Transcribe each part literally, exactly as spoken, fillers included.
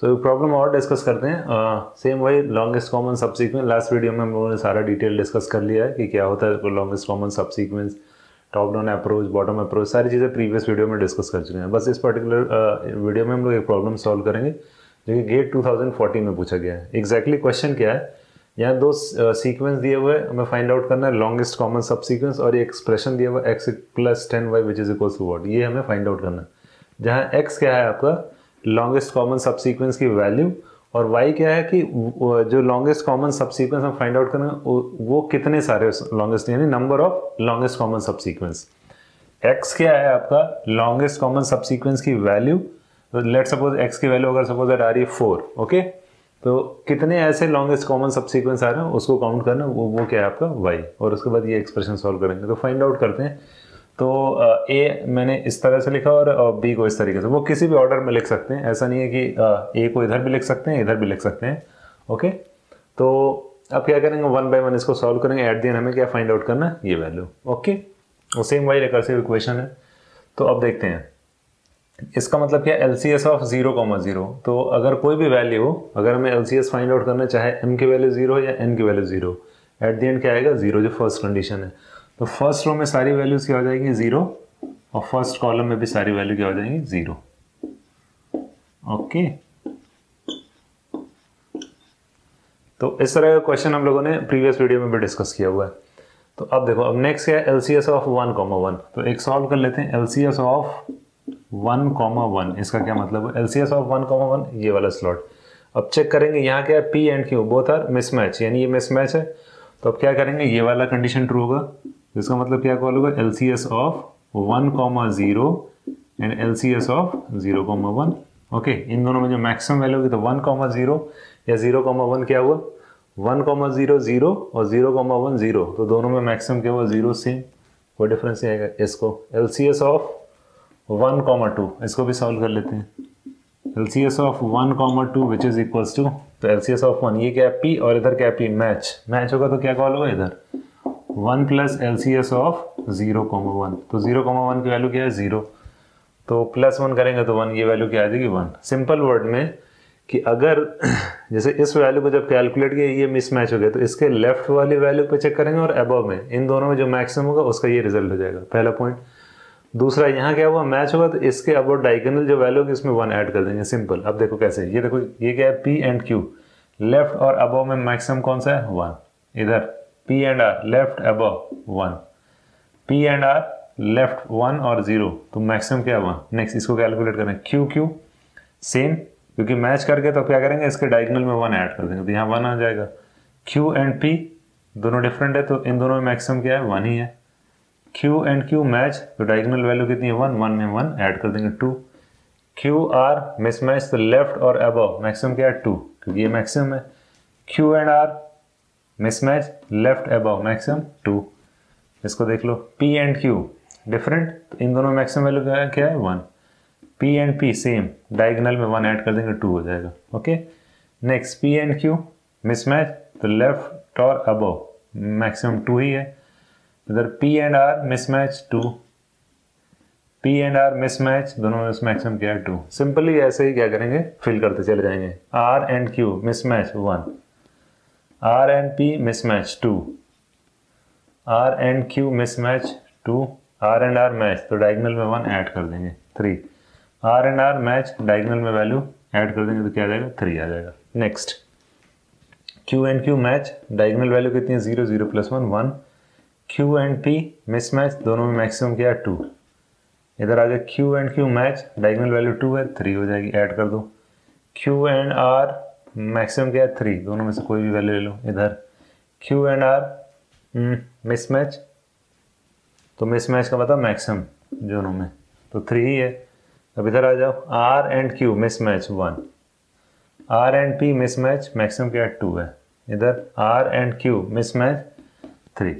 So problem और discuss करते हैं। सेम uh, वही longest common subsequence. Last video में हम लोगों ने सारा डिटेल डिस्कस कर लिया है कि क्या होता है longest common subsequence, top down approach, bottom approach, सारी चीज़ें प्रीवियस वीडियो में डिस्कस कर चुके हैं। बस इस पर्टिकुलर वीडियो में हम लोग एक प्रॉब्लम सॉल्व करेंगे जो कि गेट टू थाउजेंड फोर्टीन में पूछा गया है। एग्जैक्टली क्वेश्चन क्या है, यहाँ दो सीक्वेंस दिए हुए हैं, हमें फाइंड आउट करना है लॉन्गेस्ट कॉमन सब सीक्वेंस, और ये एक्सप्रेशन दिया हुआ है x plus ten y which is equal to what, ये हमें फाइंड आउट करना है। जहाँ एक्स क्या है आपका लॉन्गेस्ट कॉमन सब सीक्वेंस की वैल्यू, और वाई क्या है कि जो लॉन्गेस्ट कॉमन सब सीक्वेंस हम फाइंड आउट करना वो कितने सारे लॉन्गेस्ट, यानी number of longest common subsequence. X क्या है आपका लॉन्गेस्ट कॉमन सब सीक्वेंस की वैल्यू, लेट सपोज एक्स की वैल्यू अगर सपोज आ रही है फोर, ओके, तो कितने ऐसे लॉन्गेस्ट कॉमन सब सीक्वेंस आ रहे हैं उसको काउंट करना, वो वो क्या है आपका वाई, और उसके बाद ये एक्सप्रेशन सॉल्व करेंगे। तो फाइंड आउट करते हैं। तो ए मैंने इस तरह से लिखा और बी को इस तरीके से, वो किसी भी ऑर्डर में लिख सकते हैं, ऐसा नहीं है कि ए को इधर भी लिख सकते हैं इधर भी लिख सकते हैं, ओके। तो अब क्या करेंगे, वन बाय वन इसको सॉल्व करेंगे। एट द एंड हमें क्या फाइंड आउट करना है, ये वैल्यू, ओके। वो सेम वाई रिकर्सिव इक्वेशन है। तो अब देखते हैं इसका मतलब क्या, L C S of zero comma zero. तो अगर कोई भी वैल्यू हो, अगर हमें L C S find out करना, चाहे एम की वैल्यू जीरो या एन की value zero, at the end क्या आएगा, जीरो, जो फर्स्ट कंडीशन है। तो फर्स्ट रो में सारी वैल्यूज क्या हो जाएंगी, जीरो, और फर्स्ट कॉलम में भी सारी वैल्यू क्या हो जाएंगी, जीरो, ओके। तो इस तरह का क्वेश्चन हम लोगों ने प्रीवियस वीडियो में भी डिस्कस किया हुआ है। तो अब देखो, अब नेक्स्ट क्या है, L C S of one comma one. तो एक सॉल्व कर लेते हैं, L C S of one comma one, इसका क्या मतलब है, L C S of one comma one, ये वाला स्लॉट। अब चेक करेंगे यहाँ क्या है, P and Q both are mismatch, यानी ये मिसमैच है। तो अब क्या करेंगे, ये वाला कंडीशन ट्रू होगा, इसका मतलब क्या कॉल होगा, L C S of one comma zero and L C S of zero comma one, okay. इन दोनों में जो मैक्सिमम वैल्यू होगी, तो वन कॉमा जीरो या जीरो कॉमा वन क्या हुआ, वन कॉमा जीरो जीरो और जीरो कॉमा वन जीरो, तो दोनों में मैक्सिमम क्या हुआ, जीरो, सेम, कोई डिफरेंस नहीं आएगा। इसको L C S of one comma two, इसको भी सॉल्व कर लेते हैं। L C S of one comma two which is equals to, तो L C S of one, ये क्या है पी, और इधर क्या है पी, मैच, मैच होगा तो क्या कॉल होगा इधर, one plus L C S of zero comma one. तो जीरो कॉमा वन की वैल्यू क्या है, जीरो, तो प्लस वन करेंगे तो वन, ये वैल्यू क्या आ जाएगी, वन। सिंपल वर्ड में कि अगर जैसे इस वैल्यू को जब कैलकुलेट किया ये मिसमैच हो गया, तो इसके लेफ्ट वाली वैल्यू पे चेक करेंगे और अबव में, इन दोनों में जो मैक्सिमम होगा उसका ये रिजल्ट हो जाएगा, पहला पॉइंट। दूसरा, यहाँ क्या हुआ, मैच होगा तो इसके अब डायगोनल जो वैल्यू होगी इसमें वन ऐड कर देंगे, सिंपल। अब देखो कैसे, ये देखो ये क्या है, पी एंड क्यू, लेफ्ट और अबव में मैक्सिमम कौन सा है, वन। इधर P and R, left above one, P and R left one और जीरो, तो मैक्सिमम क्या है, वन। नेक्स्ट इसको कैलकुलेट करें, क्यू क्यू सेम, क्योंकि मैच करके तो क्या करेंगे, इसके डायगोनल में वन ऐड कर देंगे, तो यहाँ वन आ जाएगा। क्यू एंड पी दोनों डिफरेंट है, तो इन दोनों में मैक्सिमम क्या है, वन ही है। Q एंड Q मैच, तो डायगोनल वैल्यू कितनी है, वन, वन में वन ऐड कर देंगे, टू। Q R मिसमैच, तो लेफ्ट और अबव मैक्सिमम क्या है, टू, क्योंकि ये मैक्सिमम है। Q and R mismatch, left above maximum two. इसको देख लो, P एंड Q डिफरेंट, तो इन दोनों मैक्सिमम वैल्यू क्या है, क्या है, one. P and P same, diagonal में वन ऐड कर देंगे, टू हो जाएगा, okay. Next P and Q mismatch, तो लेफ्ट और अबव मैक्सिमम टू ही है। इधर P and R mismatch, two, P and R mismatch, दोनों में मैक्सिमम क्या है, टू। सिंपली ऐसे ही क्या करेंगे, फिल करते चले जाएंगे। R and Q mismatch, one, R and P mismatch, two, R and Q mismatch, two, R and R match, तो डायगोनल में वन ऐड कर देंगे, three, R and R match, diagonal में वैल्यू ऐड कर देंगे तो क्या आ जाएगा, थ्री आ जाएगा। Next Q and Q match, diagonal value कितनी है, zero, zero plus one, one. Q and P mismatch, दोनों में मैक्सिमम क्या है, टू। इधर आ गया Q and Q match, diagonal value two है, थ्री हो जाएगी, ऐड कर दो। Q एंड R मैक्सिमम क्या है, थ्री, दोनों में से कोई भी वैल्यू ले लो। इधर Q एंड R मिसमैच, तो मिसमैच का मतलब मैक्सिमम दोनों में, तो थ्री ही है। अब इधर आ जाओ, R and Q mismatch, one, R and P mismatch, maximum क्या है, टू है। इधर R and Q mismatch, three,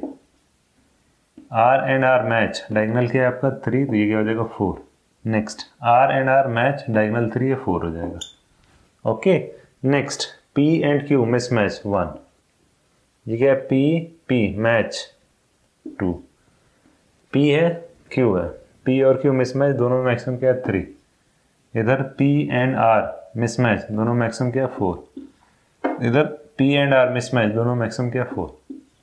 R and R match, diagonal क्या है आपका, थ्री, तो ये क्या हो जाएगा, four. Next R and R match, diagonal three है, फोर हो जाएगा, okay. Next P and Q mismatch, one, ये क्या है, P P match, two, P है Q है, P और Q मिसमैच, दोनों में मैक्सिमम क्या है, थ्री। इधर P एंड R मिसमैच दोनों मैक्सिमम क्या फोर, इधर पी एंड आर मिसमैच दोनों मैक्सिमम क्या फोर।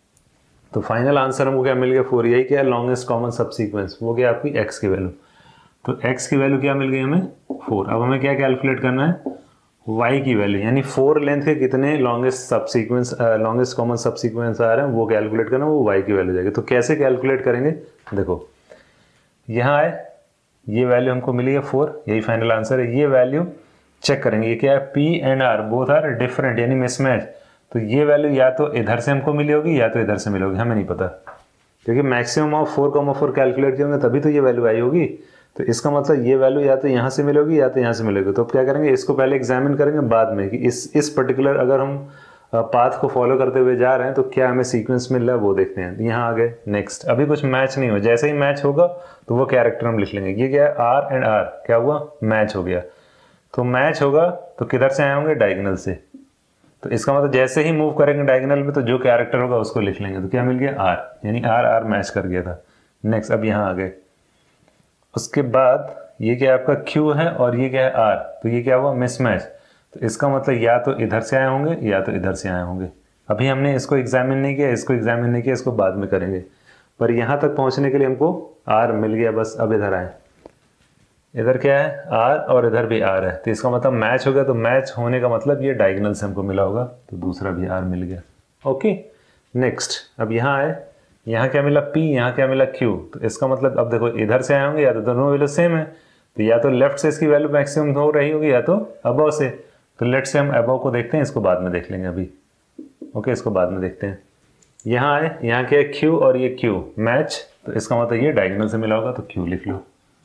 तो फाइनल आंसर हमको क्या मिल गया फोर। यही क्या है लॉन्गेस्ट कॉमन सबसीक्वेंस, वो क्या आपकी एक्स की वैल्यू। तो x की वैल्यू क्या मिल गई हमें फोर। अब हमें क्या कैलकुलेट करना है y की वैल्यू, यानी फोर लेंथ के कितने longest subsequence longest common subsequence आ रहे हैं वो कैलकुलेट करना, वो y की वैल्यू जाएगी। तो कैसे कैलकुलेट करेंगे, देखो यहाँ है ये वैल्यू हमको मिली है फोर, यही फाइनल आंसर है। ये वैल्यू चेक करेंगे, ये क्या है p and r both are different यानी मिसमैच। तो ये वैल्यू या तो इधर से हमको मिली होगी या तो इधर से मिली होगी, हमें नहीं पता, क्योंकि maximum of four comma four calculate किए होंगे तभी तो ये वैल्यू आई होगी। तो इसका मतलब ये वैल्यू या तो यहाँ से मिलेगी या तो यहाँ से मिलेगी। तो अब क्या करेंगे, इसको पहले एग्जामिन करेंगे बाद में कि इस इस पर्टिकुलर अगर हम पाथ को फॉलो करते हुए जा रहे हैं तो क्या हमें सीक्वेंस मिल रहा है वो देखते हैं। यहाँ आ गए नेक्स्ट, अभी कुछ मैच नहीं हो, जैसे ही मैच होगा तो वो कैरेक्टर हम लिख लेंगे। ये क्या है आर एंड आर क्या हुआ मैच हो गया। तो मैच होगा तो किधर से आए होंगे डायगोनल से। तो इसका मतलब जैसे ही मूव करेंगे डायगोनल में तो जो कैरेक्टर होगा उसको लिख लेंगे। तो क्या मिल गया आर, यानी आर आर मैच कर गया था। नेक्स्ट अब यहाँ आ गए, उसके बाद ये क्या आपका Q है और ये क्या है R, तो ये क्या हुआ मिसमैच। तो इसका मतलब या तो इधर से आए होंगे या तो इधर से आए होंगे। अभी हमने इसको एग्जामिन नहीं किया, इसको एग्जामिन नहीं किया, इसको बाद में करेंगे। पर यहाँ तक पहुँचने के लिए हमको R मिल गया, बस अब इधर आए। इधर क्या है R और इधर भी R है, तो इसका मतलब मैच हो गया। तो मैच होने का मतलब ये डायगोनल से हमको मिला होगा, तो दूसरा भी R मिल गया। ओके नेक्स्ट अब यहाँ आए, यहाँ क्या मिला P, यहाँ क्या मिला Q। तो इसका मतलब अब देखो इधर से आए होंगे या तो दोनों वैल्यू सेम है, तो या तो लेफ्ट से इसकी वैल्यू मैक्सिमम हो रही होगी या तो अबव से। तो लेट से हम अबव को देखते हैं, इसको बाद में देख लेंगे अभी। ओके इसको बाद में देखते हैं। यहाँ आए, यहाँ क्या है Q और ये Q मैच, तो इसका मतलब ये डायगोनल से मिला होगा तो Q लिख लो।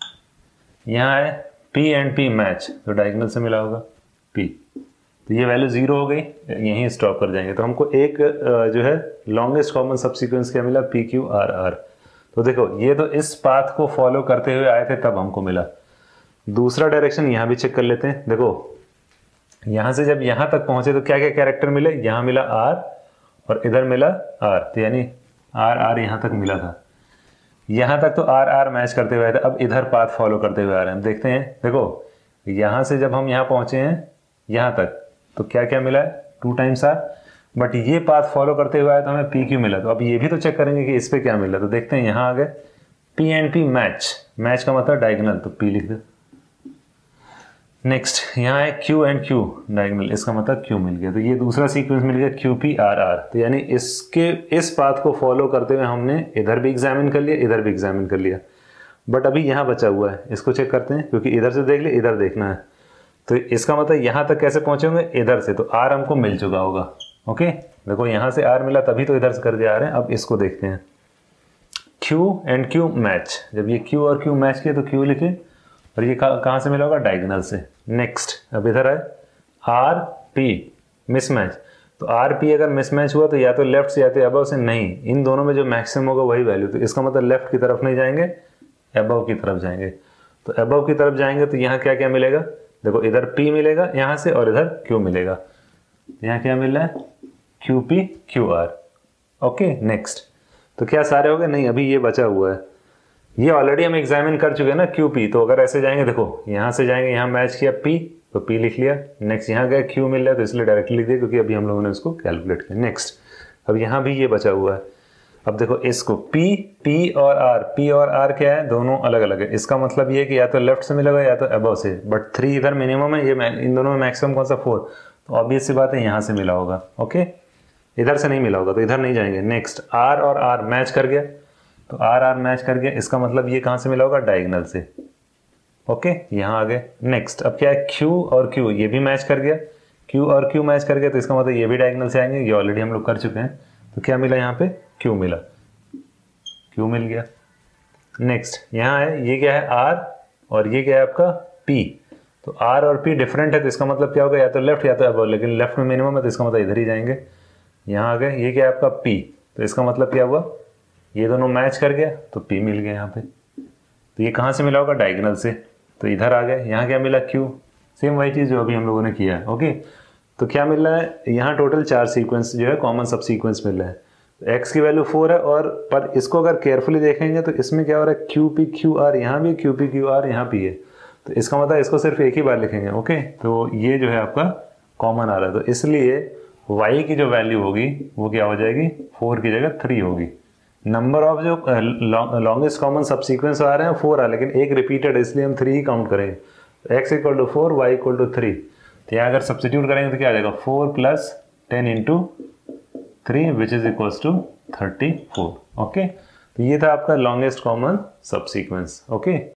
यहाँ आए P एंड P मैच, तो डायगोनल से मिला होगा P। तो ये वैल्यू जीरो हो गई, यहीं स्टॉप कर जाएंगे। तो हमको एक जो है लॉन्गेस्ट कॉमन सबसीक्वेंस क्या मिला पी क्यू आर आर। तो देखो ये तो इस पाथ को फॉलो करते हुए आए थे तब हमको मिला। दूसरा डायरेक्शन यहाँ भी चेक कर लेते हैं। देखो यहाँ से जब यहाँ तक पहुंचे तो क्या क्या कैरेक्टर मिले, यहाँ मिला आर और इधर मिला आर, तो यानी आर आर यहाँ तक मिला था। यहाँ तक तो आर आर मैच करते हुए आए थे, अब इधर पाथ फॉलो करते हुए आ रहे हैं। देखते हैं, देखो यहाँ से जब हम यहाँ पहुंचे हैं यहाँ तक तो क्या क्या मिला है टू टाइम्स आर, बट ये पाथ फॉलो करते हुए आया तो हमें पी क्यू मिला। तो अब ये भी तो चेक करेंगे कि इस पे क्या मिला। तो देखते हैं यहाँ आ गए P and P match, match का मतलब डायगोनल, तो पी लिख दो। नेक्स्ट यहाँ है क्यू एंड क्यू डायगोनल, इसका मतलब क्यू मिल गया। तो ये दूसरा सीक्वेंस मिल गया क्यू पी आर आर। तो यानी इसके इस पाथ को फॉलो करते हुए हमने इधर भी एग्जामिन कर लिया, इधर भी एग्जामिन कर लिया, बट अभी यहाँ बचा हुआ है, इसको चेक करते हैं, क्योंकि इधर से देख लिया इधर देखना है। तो इसका मतलब यहाँ तक कैसे पहुंचे होंगे, इधर से। तो आर हमको मिल चुका होगा। ओके देखो यहाँ से आर मिला तभी तो इधर से करके आ रहे हैं। अब इसको देखते हैं, क्यू एंड क्यू मैच। जब ये क्यू और क्यू मैच किए तो क्यू लिखे, और ये कहाँ से मिला होगा डायगोनल से। नेक्स्ट अब इधर है आर पी मिसमैच। तो आर पी अगर मिसमैच हुआ तो या तो लेफ्ट से या तो अबव से, नहीं, इन दोनों में जो मैक्सिमम होगा वही वैल्यू। तो इसका मतलब लेफ्ट की तरफ नहीं जाएंगे, अबव की तरफ जाएंगे। तो अबव की तरफ जाएंगे तो यहाँ क्या क्या मिलेगा, देखो इधर P मिलेगा यहाँ से और इधर Q मिलेगा। यहाँ क्या मिल रहा है Q P Q R. Okay next, तो क्या सारे हो गए, नहीं अभी ये बचा हुआ है। ये ऑलरेडी हम एग्जामिन कर चुके हैं ना क्यू पी। तो अगर ऐसे जाएंगे, देखो यहाँ से जाएंगे, यहाँ मैच किया P तो P लिख लिया। नेक्स्ट यहाँ गए Q मिल रहा है तो इसलिए डायरेक्टली लिख दिया, क्योंकि अभी हम लोगों ने उसको कैलकुलेट किया। नेक्स्ट अब यहाँ भी ये बचा हुआ है। अब देखो इसको P P और R, P और R क्या है, दोनों अलग अलग है। इसका मतलब ये कि या तो लेफ्ट से मिलेगा या तो अबव से, बट थ्री इधर मिनिमम है, ये इन दोनों में मैक्सिमम कौन सा फोर। तो ऑब्वियस सी बात है यहाँ से मिला होगा। ओके इधर से नहीं मिला होगा तो इधर नहीं जाएंगे। नेक्स्ट R और R मैच कर गया, तो R R मैच कर गया, इसका मतलब ये कहाँ से मिला होगा डायगोनल से। ओके यहाँ आ गए। नेक्स्ट अब क्या है Q और Q, ये भी मैच कर गया, Q और Q मैच कर गया, तो इसका मतलब ये भी डायगोनल से आएंगे, ये ऑलरेडी हम लोग कर चुके हैं। तो क्या मिला यहाँ पे Q मिला, Q मिल गया। नेक्स्ट यहाँ है, ये क्या है R और ये क्या है आपका P। तो R और P डिफरेंट है, तो इसका मतलब क्या होगा या तो लेफ्ट या तो अबव, लेकिन लेफ्ट में मिनिमम है तो इसका मतलब इधर ही जाएंगे। यहाँ आ गए, ये क्या है आपका P, तो इसका मतलब क्या हुआ, ये दोनों मैच कर गया तो P मिल गया यहाँ पे। तो ये कहाँ से मिला होगा डायगोनल से, तो इधर आ गए। यहाँ क्या मिला Q, सेम वही चीज़ जो अभी हम लोगों ने किया है। ओके तो क्या मिल रहा है, यहाँ टोटल चार सीक्वेंस जो है कॉमन सब सीक्वेंस मिल रहा है। एक्स की वैल्यू फोर है, और पर इसको अगर केयरफुली देखेंगे तो इसमें क्या हो रहा है क्यू पी क्यू आर, यहाँ भी क्यू पी क्यू आर यहाँ भी है। तो इसका मतलब इसको सिर्फ एक ही बार लिखेंगे। ओके, तो ये जो है आपका कॉमन आ रहा है, तो इसलिए y की जो वैल्यू होगी वो क्या हो जाएगी, फोर की जगह थ्री होगी। नंबर ऑफ जो लॉन्गेस्ट कॉमन सबसीक्वेंस आ रहे हैं फोर आ, लेकिन एक रिपीटेड, इसलिए हम थ्री ही काउंट करेंगे। x equal to four, y equal to three, तो यहाँ अगर सब्सटीट्यूट करेंगे तो क्या आ जाएगा, four plus ten into three which is equals to thirty four. Okay, तो ये था आपका लॉन्गेस्ट कॉमन सबसीक्वेंस। ओके।